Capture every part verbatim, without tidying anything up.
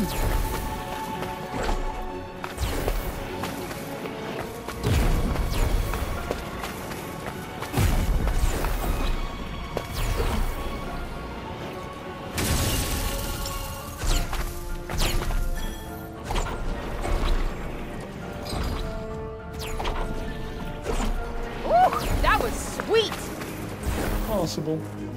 Possible.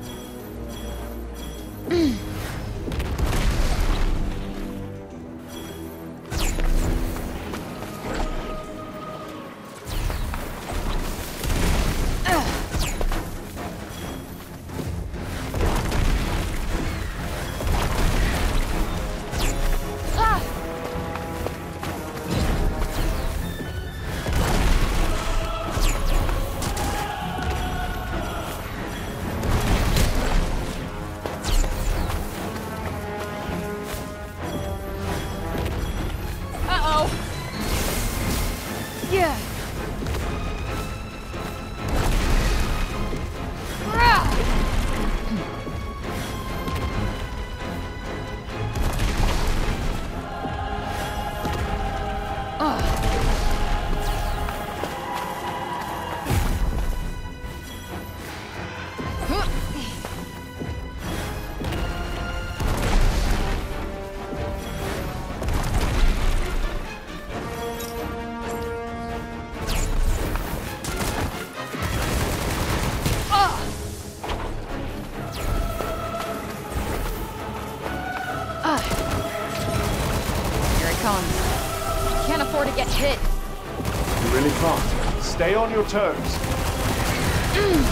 Can't afford to get hit. You really can't. Stay on your toes. Mm.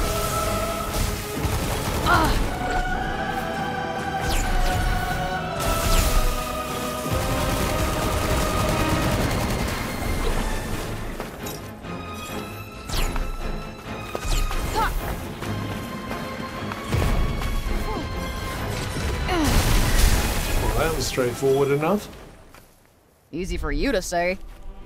Ah. Well, that was straightforward enough. Easy for you to say.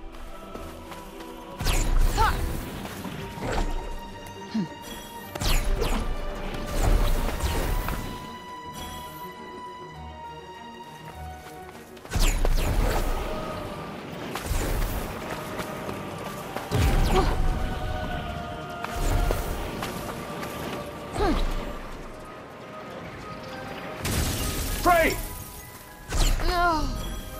Frey! No.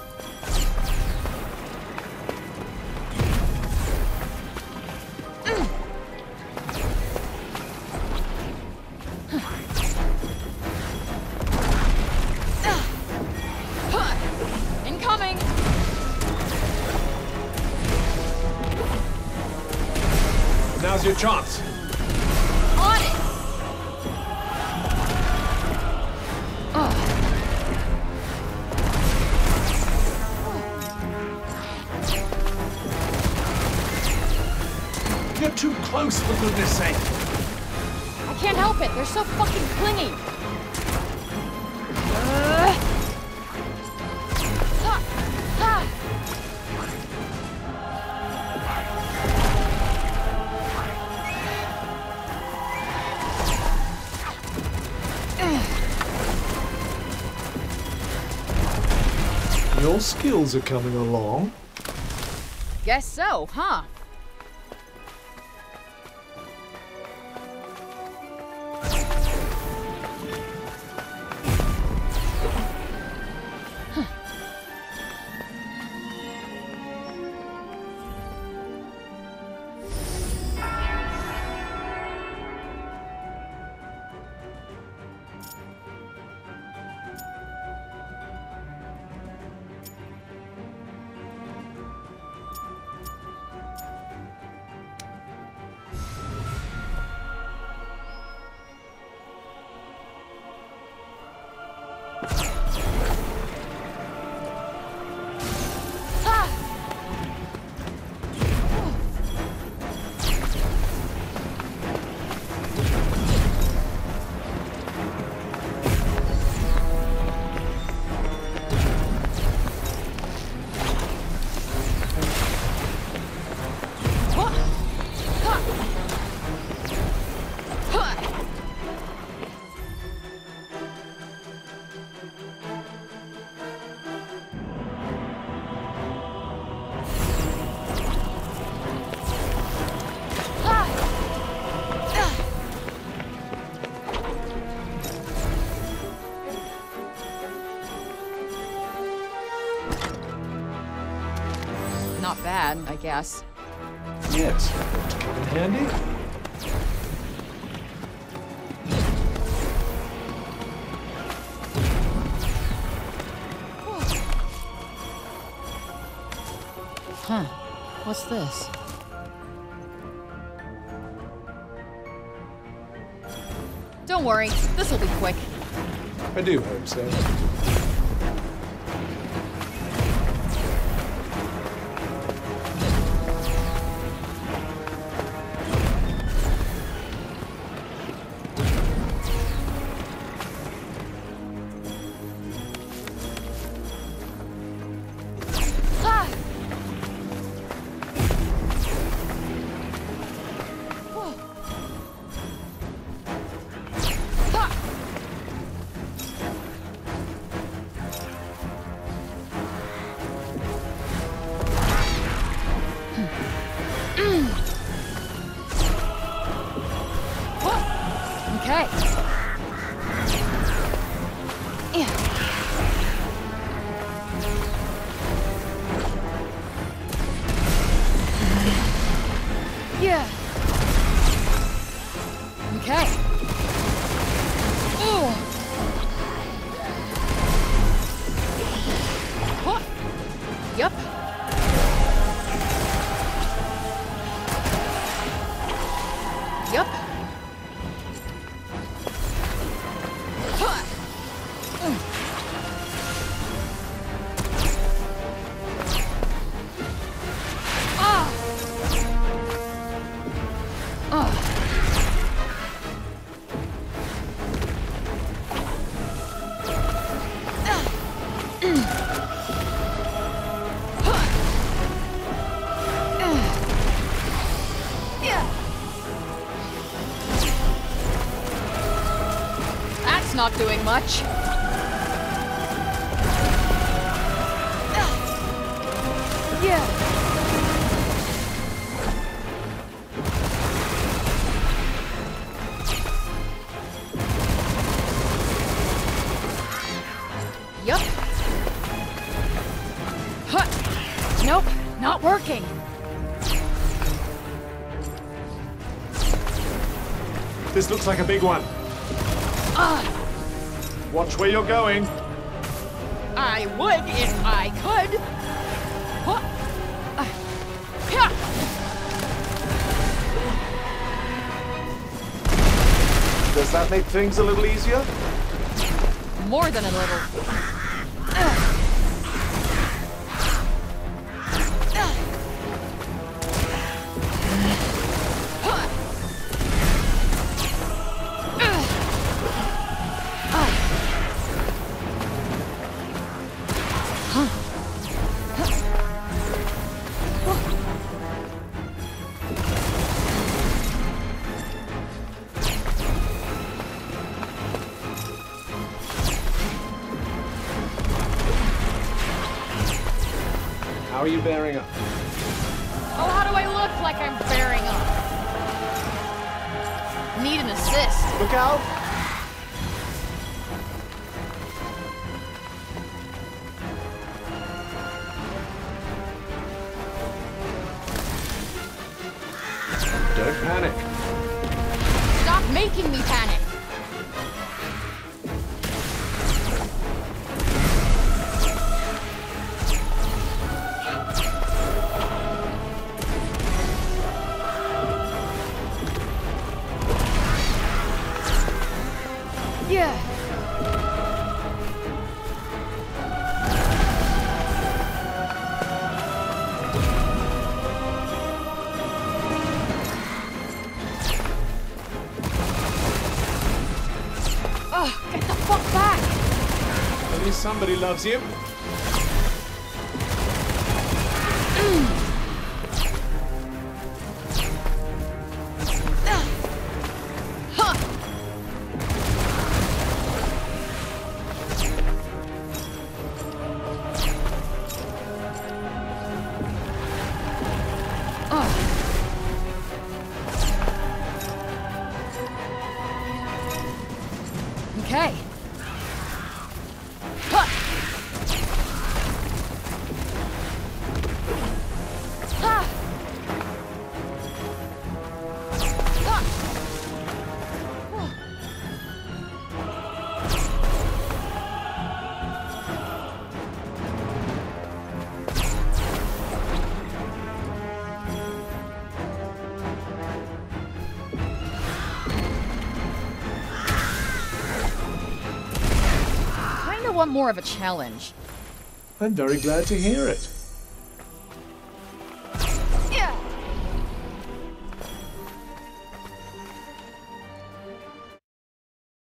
Incoming! Now's your chance. On it! You're too close, for goodness sake. I can't help it. They're so fucking clingy. Uh. Ha. Ha. Your skills are coming along. Guess so, huh? not bad, I guess. Yes. In handy? Huh. What's this? Don't worry, this'll be quick. I do hope so. Okay. Yeah. Yeah. Okay. Ooh. Huh. Yep. Yep. That's not doing much. Yeah. Yup. Huh. Nope, not working. This looks like a big one. Ah. Watch where you're going. I would if I could. Huh. Uh. Yeah. Does that make things a little easier? More than a little. How are you bearing up? Oh, how do I look like I'm bearing up? Need an assist. Look out! Don't panic. Stop making me panic. Yeah. Oh, get the fuck back! At least somebody loves you. Okay. Huh. want more of a challenge. I'm very glad to hear it.